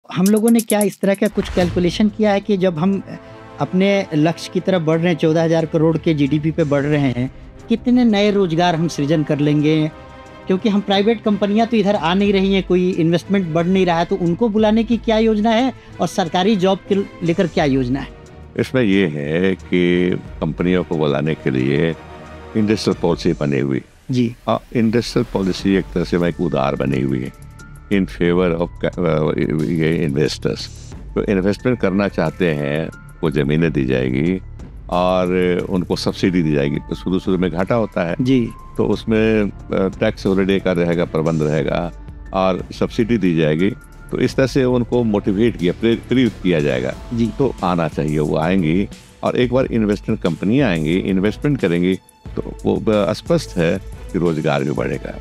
हम लोगों ने क्या इस तरह का कुछ कैलकुलेशन किया है कि जब हम अपने लक्ष्य की तरफ बढ़ रहे हैं, 14,000 करोड़ के जीडीपी पे बढ़ रहे हैं, कितने नए रोजगार हम सृजन कर लेंगे? क्योंकि हम प्राइवेट कंपनियां तो इधर आ नहीं रही हैं, कोई इन्वेस्टमेंट बढ़ नहीं रहा है, तो उनको बुलाने की क्या योजना है और सरकारी जॉब के लेकर क्या योजना है? इसमें ये है कि कंपनियों को बुलाने के लिए इंडस्ट्रियल पॉलिसी बनी हुई जी। इंडस्ट्रियल पॉलिसी एक तरह से एक उदार बनी हुई है इन फेवर ऑफ ये इन्वेस्टर्स। तो इन्वेस्टमेंट करना चाहते हैं वो ज़मीनें दी जाएगी और उनको सब्सिडी दी जाएगी। तो शुरू में घाटा होता है जी, तो उसमें टैक्स हॉलिडे का रहेगा, प्रबंध रहेगा और सब्सिडी दी जाएगी। तो इस तरह से उनको मोटिवेट किया, प्रेरित किया जाएगा जी। तो आना चाहिए। वो आएंगी और एक बार इन्वेस्टमेंट कंपनियां आएंगी, इन्वेस्टमेंट करेंगी तो वो स्पष्ट है कि रोजगार भी बढ़ेगा।